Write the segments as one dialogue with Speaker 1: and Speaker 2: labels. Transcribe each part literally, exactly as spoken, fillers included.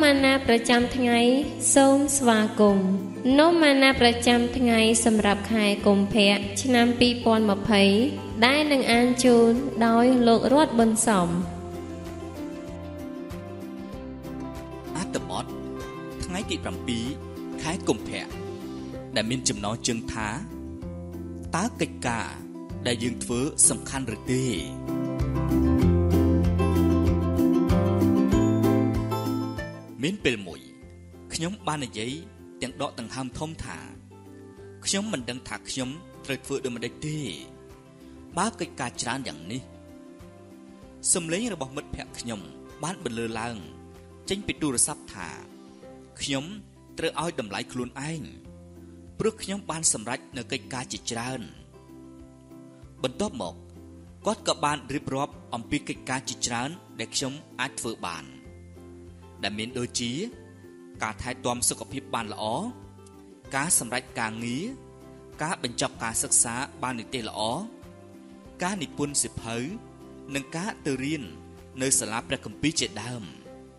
Speaker 1: មាណាប្រចាំថ្ងៃសូមស្វាគមន៍នំមាណាប្រចាំថ្ងៃសម្រាប់ខែកុម្ភៈឆ្នាំពីរពាន់ម្ភៃដែលនឹងអានជូនដោយលោករតប៊ុនសំ
Speaker 2: អត្ថបទថ្ងៃទីប្រាំពីរខែកុម្ភៈដែលមានចំណងជើងថាតើកិច្ចការដែលយើងធ្វើសំខាន់ឬទេមានពេលមួយខ្ញុំបាននិយាយទាំងដកទាំងហើមធំថាខ្ញុំមិនដឹងថាខ្ញុំត្រូវធ្វើដូចម្តេចទេបើកិច្ចការច្រើនយ៉ាងនេះសំឡេងរបស់មិត្តភក្តិខ្ញុំបានបន្លឺឡើងចេញពីទូរស័ព្ទថាខ្ញុំត្រូវឲ្យតម្លៃខ្លួនឯងព្រោះខ្ញុំបានសម្រេចនៅកិច្ចការជាច្រើនបន្ទាប់មកគាត់ក៏បានរៀបរាប់អំពីកិច្ចការជាច្រើនដែលខ្ញុំអាចធ្វើបានដែលមានដូចជាការថែទាំសុខភាពបានល្អការសម្រេចការងារការបញ្ចប់ការសិក្សាបាននីតិល្អការនិពន្ធសៀវភៅនិងការទៅរៀននៅសាលាព្រះគម្ពីរជាដើម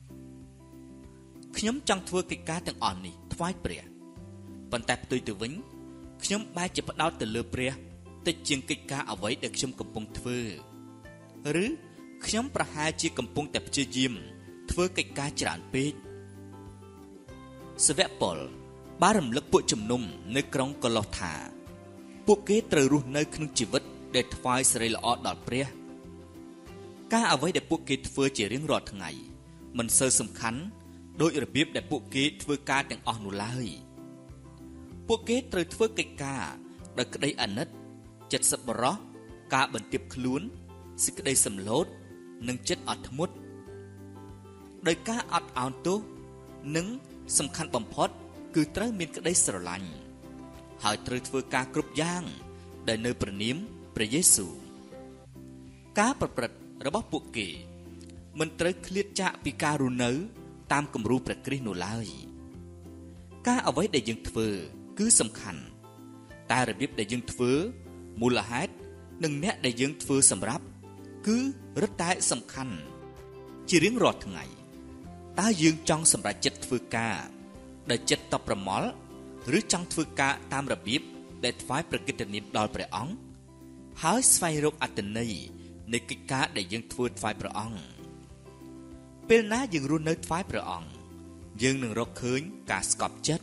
Speaker 2: ខ្ញុំចង់ធ្វើកិច្ចការទាំងអស់នេះថ្វាយព្រះប៉ុន្តែផ្ទុយទៅវិញខ្ញុំបែរជាផ្ដោតទៅលើព្រះតិចជាងកិច្ចការអ្វីដែលខ្ញុំកំពុងធ្វើឬខ្ញុំប្រហែលជាកំពុងតែព្យាយាមធ្វើកិច្ចការច្រើនពេកសាវកពលបានរំលឹកពួកជំនុំនៅក្រុងកូឡូសថាពួកគេត្រូវរស់នៅក្នុងជីវិតដែលថ្វាយសេរីល្អដល់ព្រះការអ្វីដែលពួកគេធ្វើជារៀងរាល់ថ្ងៃមិនសូវសំខាន់ដោយរបៀបដែលពួកគេធ្វើការទាំងអស់នោះឡើយពួកគេត្រូវធ្វើកិច្ចការដោយក្តីអាណិតចិត្តសប្បុរសការបន្ទាបខ្លួនសេចក្តីសម្លូតនិងចិត្តអត់ធ្មត់ដោយការអត់ឱនទោសនិងសំខាន់បំផុតគឺត្រូវមានក្តីស្រឡាញ់ហើយត្រូវធ្វើការគ្រប់យ៉ាងដែលនៅព្រះនាមព្រះយេស៊ូវការប្រព្រឹត្តរបស់ពួកគេមិនត្រូវឃ្លាតចាកពីការរស់នៅតាមគំរូព្រះគ្រីស្ទនោះឡើយការអ្វីដែលយើងធ្វើគឺសំខាន់តែរបៀបដែលយើងធ្វើមូលហេតុនិងអ្នកដែលយើងធ្វើសម្រាប់គឺរឹតតែសំខាន់ជារៀងរាល់ថ្ងៃតើយើងចង់សម្រេចចិត្តធ្វើការដោយចិត្តតបប្រមល់ឬចង់ធ្វើការតាមរបៀបដែលថ្វាយព្រះកិត្តិនាមដល់ព្រះអង្គហើយស្វែងរកអត្ថន័យនៃកិច្ចការដែលយើងធ្វើថ្វាយព្រះអង្គពេលណាយើងរស់នៅថ្វាយព្រះអង្គយើងនឹងរកឃើញការស្កប់ចិត្ត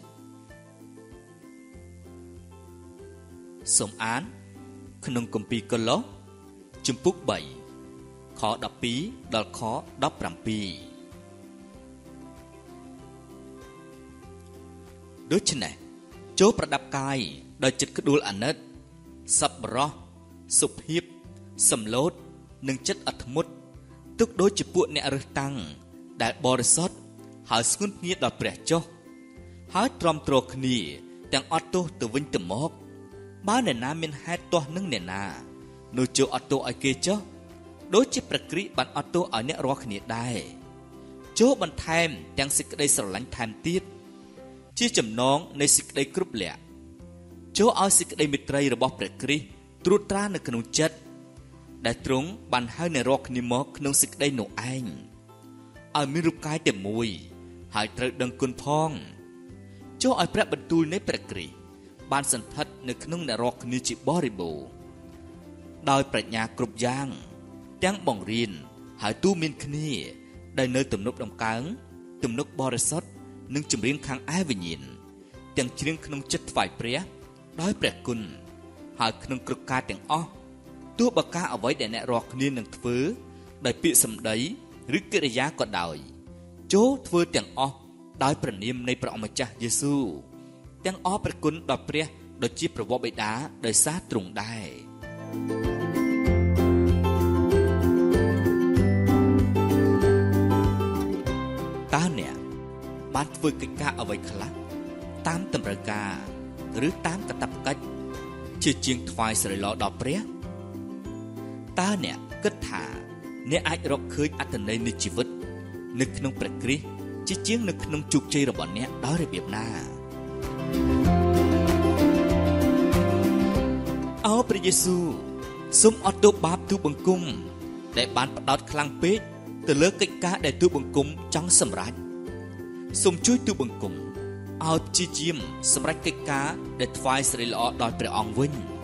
Speaker 2: សូមអានក្នុងគម្ពីរកូឡូសជំពូកបីខដប់ពីរដល់ខដប់ប្រាំពីរដូច្នេះចូលប្រដាប់កាយដោយចិត្តក្ដួលអាណិតសប្បុរសសុភាពសម្លូតនិងចិត្តអត់ធ្មត់ទុកដូចជាពួកអ្នករើសតាំងដែលបរិសុទ្ធហើយស្ងួនភ្ងាដល់ព្រះចុះហើយទ្រាំទ្រគ្នាទាំងអត់ទោសទៅវិញទៅមកបើអ្នកណាមានហេតុទាស់នឹងអ្នកណានោះចូលអត់ទោសឲ្យគេចុះដូចជាព្រះគ្រីស្ទបានអត់ទោសឲ្យអ្នករាល់គ្នាដែរចូលបន្ថែមទាំងសេចក្តីស្រឡាញ់ថែមទៀតជាចំណងនៃសេចក្តីគ្រប់លក្ខចូលឲ្យសេចក្តីមេត្រីរបស់ព្រះគ្រីស្ទត្រួតត្រានៅក្នុងចិត្តដែលទ្រង់បានហៅអ្នករាល់គ្នាមកក្នុងសេចក្តីនោះឯងឲ្យមានរូបកាយតែមួយហើយត្រូវដឹងគុណផងចូលឲ្យព្រះបន្ទូលនៃព្រះគ្រីស្ទបានសន្ធិដ្ឋនៅក្នុងអ្នករាល់គ្នាជាបរិបូរណ៍ដោយប្រាជ្ញាគ្រប់យ៉ាងទាំងបង្រៀនហើយទូមានគ្នាដែលនៅទំនប់ដំកើងទំនុកបរិសុទ្ធនិងចម្រៀងខាងឯវិញ្ញាណទាំងច្រៀងក្នុងចិត្តថ្វាយព្រះដោយព្រះគុណហើយក្នុងគ្រប់ការទាំងអស់ទោះបើការអ្វីដែលអ្នករាល់គ្នានឹងធ្វើដោយពាក្យសម្ដីឬកិរិយាក៏ដោយចូលធ្វើទាំងអស់ដោយព្រះនាមនៃព្រះអម្ចាស់យេស៊ូវទាំងអរព្រះគុណដល់ព្រះដូចជាព្រះវរបិតាដោយសារទ្រង់ដែរតើអ្នកបានធ្វើកិច្ចការអ្វីខ្លះតាមតម្រូវការឬតាមកាតព្វកិច្ចជាជាងថ្វាយសេរីល្អដល់ព្រះតើអ្នកគិតថាអ្នកអាចរកឃើញអត្ថន័យនៃជីវិតនៅក្នុងព្រះគ្រីស្ទជាជាងនៅក្នុងជោគជ័យរបស់អ្នកដោយរបៀបណាអោព្រះយេស៊ូវសូមអត់ទោសបាបទូបង្គំដែលបានផ្ដោតខ្លាំងពេកទៅលើកិច្ចការដែលទូបង្គំចង់សម្រេចសូមជួយទូបង្គំឲ្យព្យាយាមសម្រេចកិច្ចការដែលថ្វាយសិរីល្អដល់ព្រះអង្គវិញ